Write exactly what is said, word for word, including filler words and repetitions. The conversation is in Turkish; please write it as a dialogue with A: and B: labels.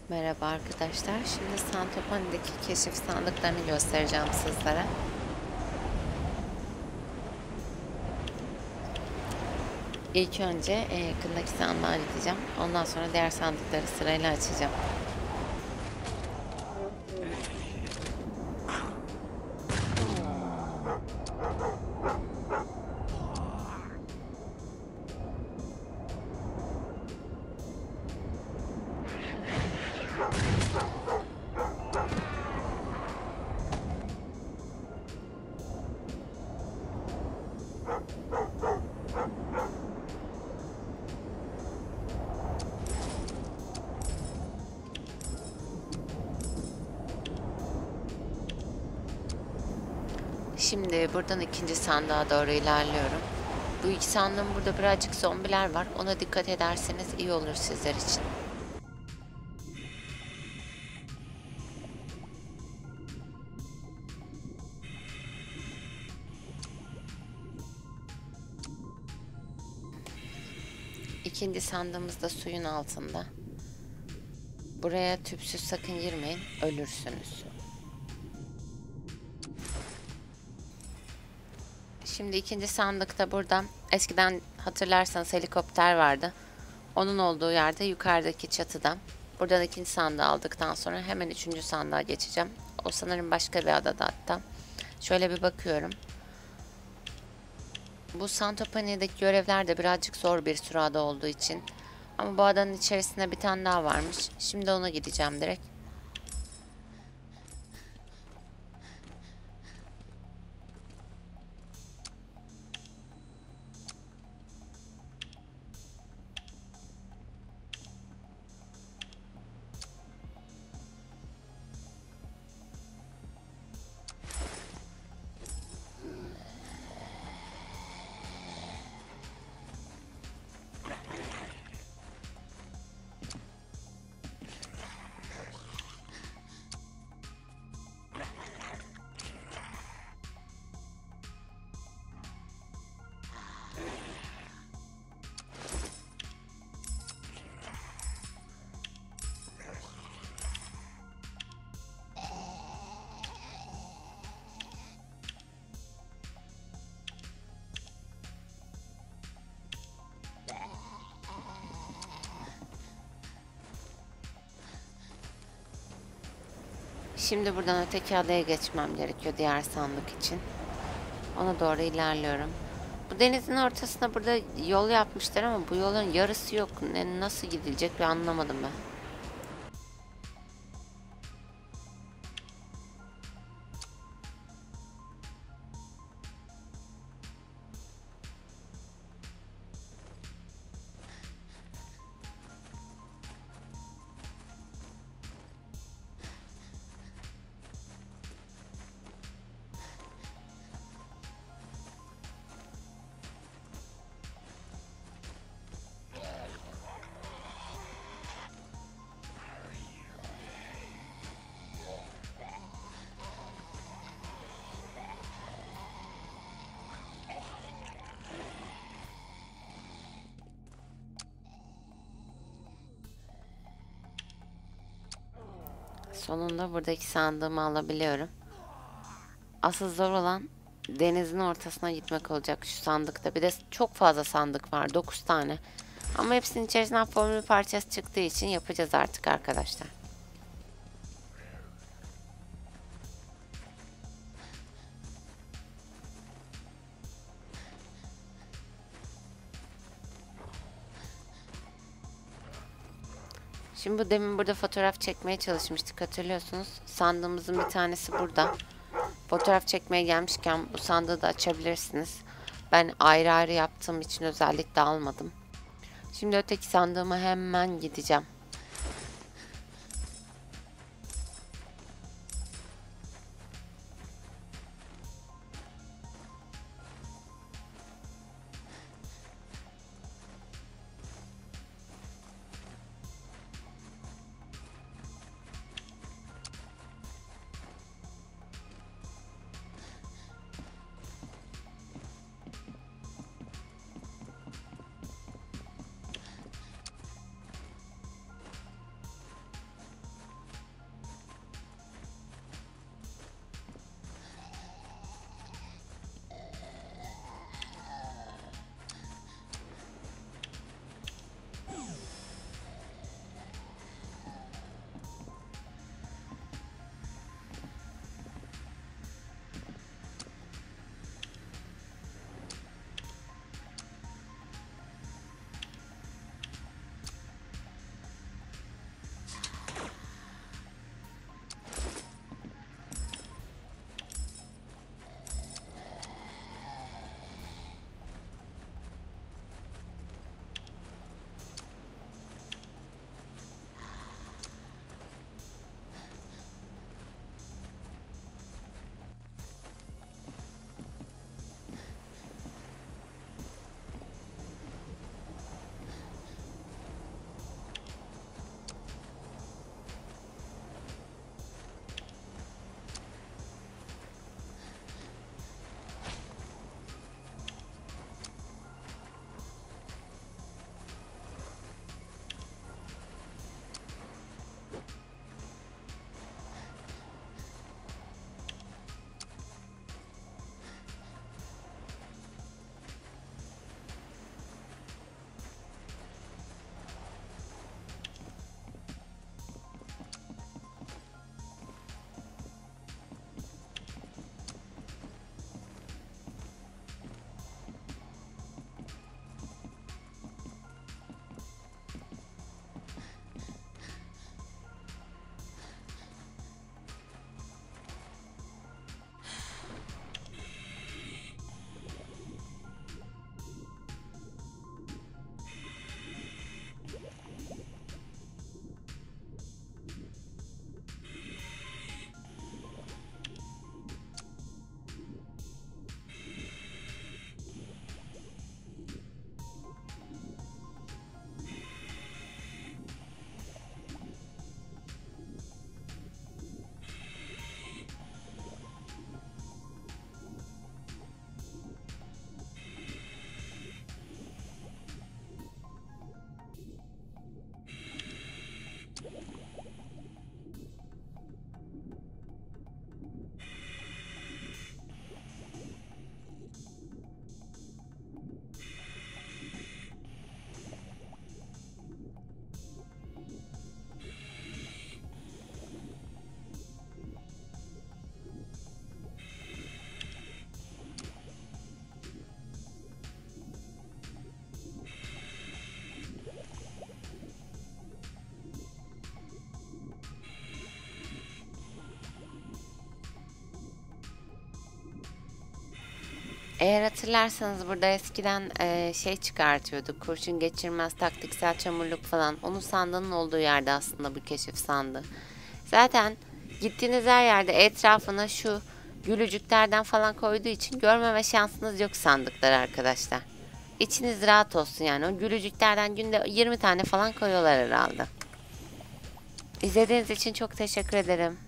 A: Merhaba arkadaşlar. Şimdi Santopani'deki keşif sandıklarını göstereceğim sizlere. İlk önce e, yakındaki sandığa gideceğim. Ondan sonra diğer sandıkları sırayla açacağım. Şimdi buradan ikinci sandığa doğru ilerliyorum. Bu iki sandığın burada birazcık zombiler var. Ona dikkat ederseniz iyi olur sizler için. İkinci sandığımız da suyun altında. Buraya tüpsüz sakın girmeyin, ölürsünüz. Şimdi ikinci sandıkta burada. Eskiden hatırlarsanız helikopter vardı. Onun olduğu yerde yukarıdaki çatıda. Buradan ikinci sandığı aldıktan sonra hemen üçüncü sandığa geçeceğim. O sanırım başka bir adada hatta. Şöyle bir bakıyorum. Bu Santopani'deki görevler de birazcık zor bir sırada olduğu için. Ama bu adanın içerisinde bir tane daha varmış. Şimdi ona gideceğim direkt. Şimdi buradan öteki adaya geçmem gerekiyor diğer sandık için. Ona doğru ilerliyorum. Bu denizin ortasına burada yol yapmışlar ama bu yolun yarısı yok. Ne, nasıl gidilecek bir anlamadım ben. Sonunda buradaki sandığımı alabiliyorum. Asıl zor olan denizin ortasına gitmek olacak şu sandıkta. Bir de çok fazla sandık var. dokuz tane. Ama hepsinin içerisinden formül parçası çıktığı için yapacağız artık arkadaşlar. Şimdi bu demin burada fotoğraf çekmeye çalışmıştık, hatırlıyorsunuz. Sandığımızın bir tanesi burada. Fotoğraf çekmeye gelmişken bu sandığı da açabilirsiniz. Ben ayrı ayrı yaptığım için özellikle almadım. Şimdi öteki sandığıma hemen gideceğim. Eğer hatırlarsanız burada eskiden eee, şey çıkartıyorduk. Kurşun geçirmez taktiksel çamurluk falan. Onun sandığının olduğu yerde aslında bu keşif sandığı. Zaten gittiğiniz her yerde etrafına şu gülücüklerden falan koyduğu için görmeme şansınız yok sandıklar arkadaşlar. İçiniz rahat olsun yani. O gülücüklerden günde yirmi tane falan koyuyorlar herhalde. İzlediğiniz için çok teşekkür ederim.